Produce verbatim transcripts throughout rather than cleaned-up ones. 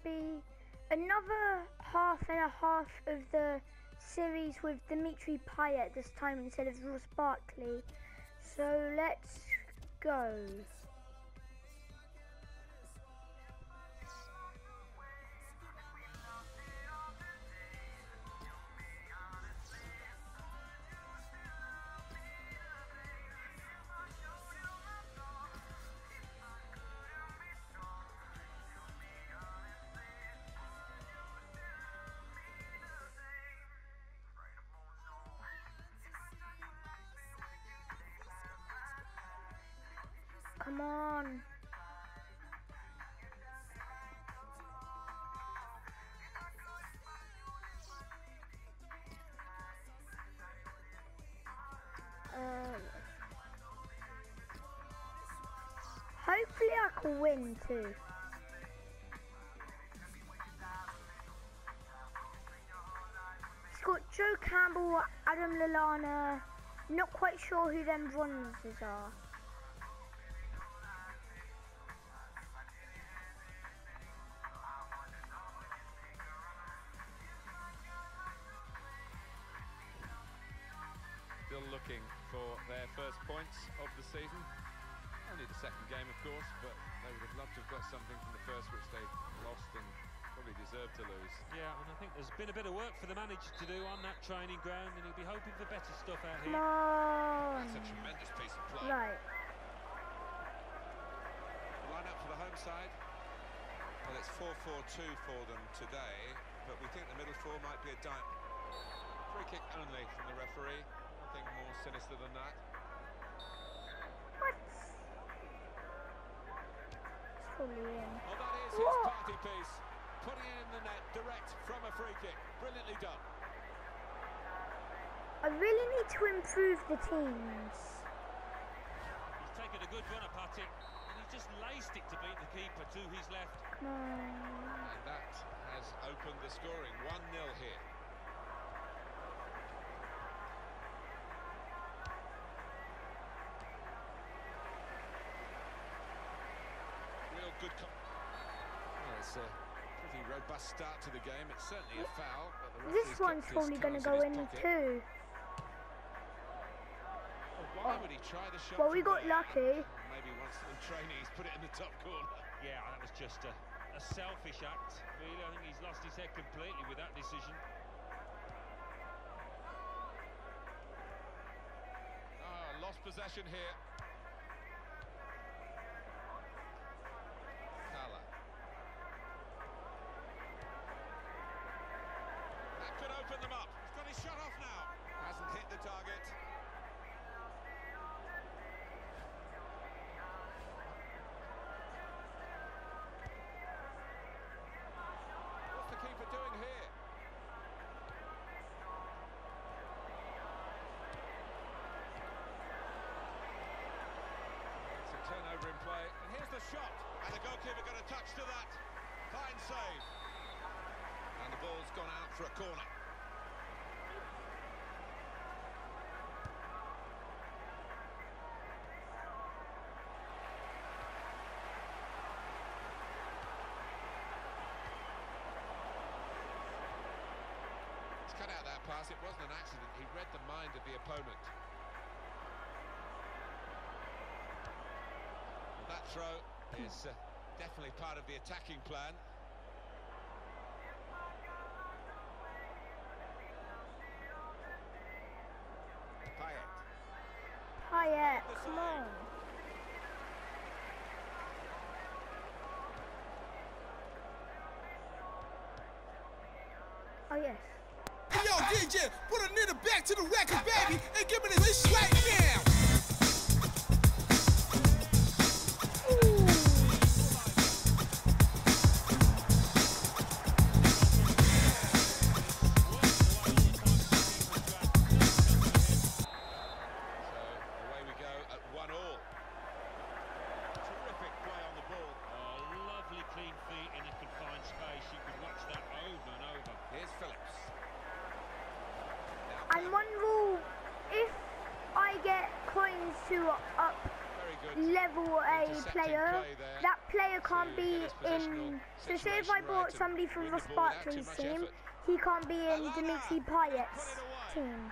be another half and a half of the series with Dimitri Payet this time instead of Ross Barkley. So let's go. Come on. Uh, hopefully I can win too. It's got Joe Campbell, Adam Lallana. Not quite sure who them bronzes are. Still looking for their first points of the season. Only the second game, of course, but they would have loved to have got something from the first, which they lost and probably deserved to lose. Yeah, and I think there's been a bit of work for the manager to do on that training ground, and he'll be hoping for better stuff out here. Come on. That's a tremendous piece of play. Right. Line up for the home side. Well, it's four four two for them today, but we think the middle four might be a dime. Free kick only from the referee. Nothing more sinister than that. What? It's fully in. Well, that is What? his party piece. Putting it in the net direct from a free kick. Brilliantly done. I really need to improve the teams. He's taken a good run at it, and he's just laced it to beat the keeper to his left. Come on. And that has opened the scoring. one nil here. Real good... Well, it's a pretty robust start to the game. It's certainly a foul, but the referee's This one's kept his probably going to cards go in his in pocket. too. Well, why would he try the shot? Well, we from got there? lucky. Maybe once in training he's put it in the top corner. Yeah, that was just a, a selfish act, really. I think he's lost his head completely with that decision. Ah, lost possession here. Kala. That could open them up. He's got his shot off now. Hasn't hit the target. What's the keeper doing here? It's a turnover in play, and here's the shot. And the goalkeeper got a touch to that. Fine save. And the ball's gone out for a corner. He's cut out that pass. It wasn't an accident. He read the mind of the opponent. And that throw is uh, definitely part of the attacking plan. Payet. Payet, come on. Oh, yes. Hey, yo, D J, put a nigga back to the record, baby, and give me this right now. Clean feet in a confined space. You could watch that over and over. Here's Phillips. And one rule, if I get coins to up, Very good level a intercepting player, play there that player can't to be get his positional in. So say if I situation brought right somebody and from win Ross the ball without too Barkley's much team, effort. he can't be in Lallana, Dimitri put Payet's it away. team.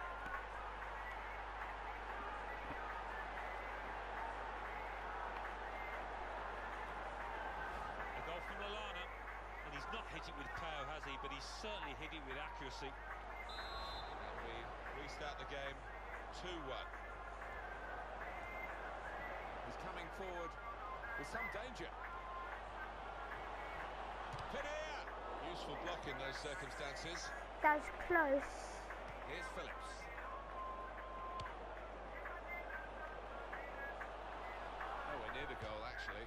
A goal from Lallana, and he's not hit it with power, has he? But he's certainly hit it with accuracy. And we restart the game two one. He's coming forward with some danger. Pinea! Useful block in those circumstances. That's close. Here's Phillips. Nowhere near the goal, actually.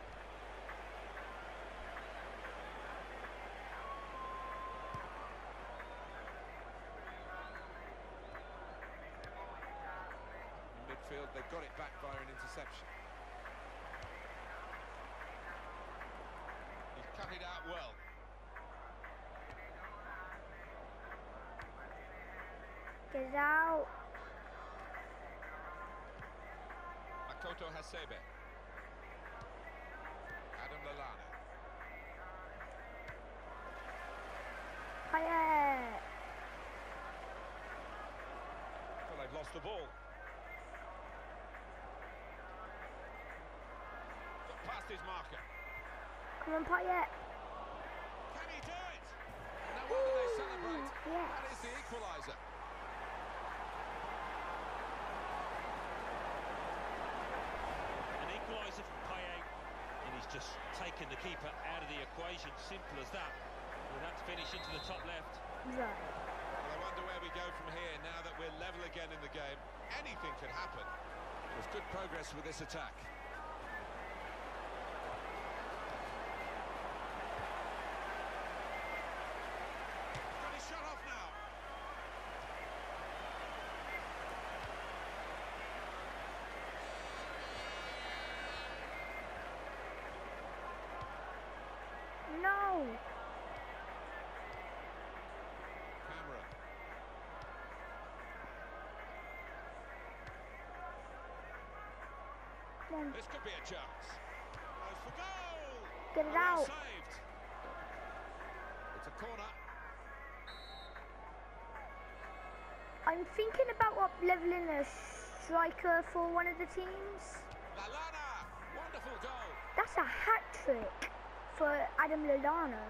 In midfield, they've got it back via an interception. He's cut it out well. Get it out. Makoto Hasebe. Adam Lallana. Payet. Well, they've lost the ball. Got past his marker. Come on, Payet. Can he do it? No wonder they celebrate. Yes. That is the equaliser. An equaliser from Payet, and he's just taken the keeper out of the equation. Simple as that. With that finish into the top left. Right. Well, I wonder where we go from here now that we're level again in the game. Anything can happen. There's good progress with this attack. Got his shot off now. No. Cameron. Come on. This could be a chance. Goes for goal. Get it Well out. saved. It's a corner. I'm thinking about up leveling a striker for one of the teams. Lallana. Wonderful goal. That's a hat trick for Adam Lallana.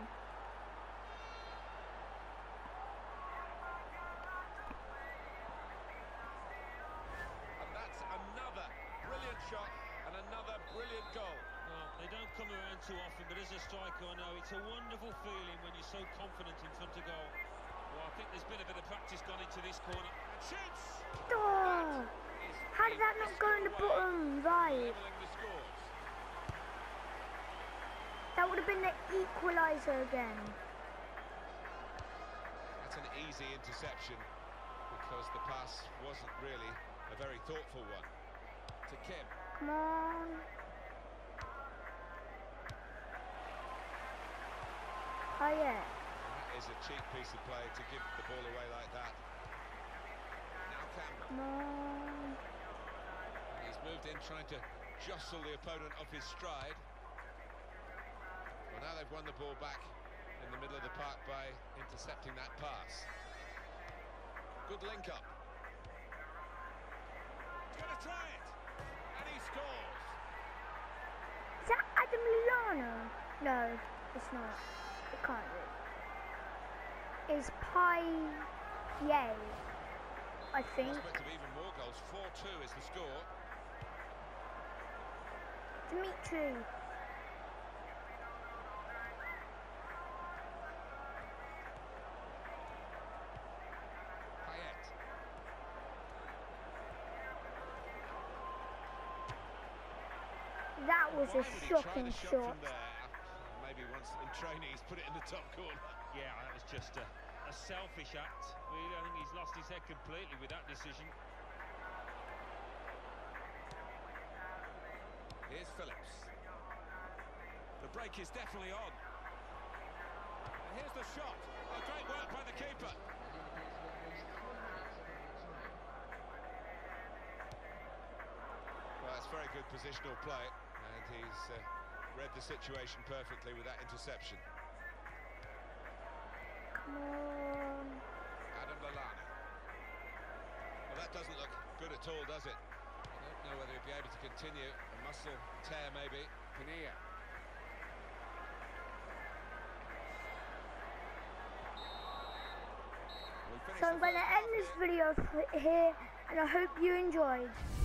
And that's another brilliant shot and another brilliant goal. Well, they don't come around too often, but as a striker, I know it's a wonderful feeling when you're so confident in front of goal. Well, I think there's been a bit of practice gone into this corner. And shoots. Oh, Is how did that not go in the bottom right? leveling the scores. That would have been the equaliser again. That's an easy interception because the pass wasn't really a very thoughtful one. To Kim. Come on. Payet. That is a cheap piece of play to give the ball away like that. Now Cameron. Come on. He's moved in trying to jostle the opponent off his stride. Well, now they've won the ball back in the middle of the park by intercepting that pass. Good link up. He's going to try it. And he scores. Is that Adam Lallana? No, it's not. It can't be. It's Payet, I think. Prospect of even more goals. four two is the score. Dimitri. Payet. That was Why a would he try shocking the shot shot. from there? Maybe once in training he's put it in the top corner. Yeah, that was just a, a selfish act. Really, I think he's lost his head completely with that decision. Here's Phillips. The break is definitely on. And here's the shot. Oh, great work by the keeper. Well, it's very good good positional play, and he's uh, read the situation perfectly with that interception. Come on. Adam Lallana. Well, that doesn't look good at all, does it? I don't know whether he'll be able to continue. A muscle tear, maybe. Pania. So I'm going to end this video here, and I hope you enjoyed.